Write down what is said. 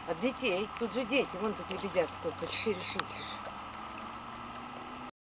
От детей. Тут же дети. Вон тут лебедят сколько. 4 штуки.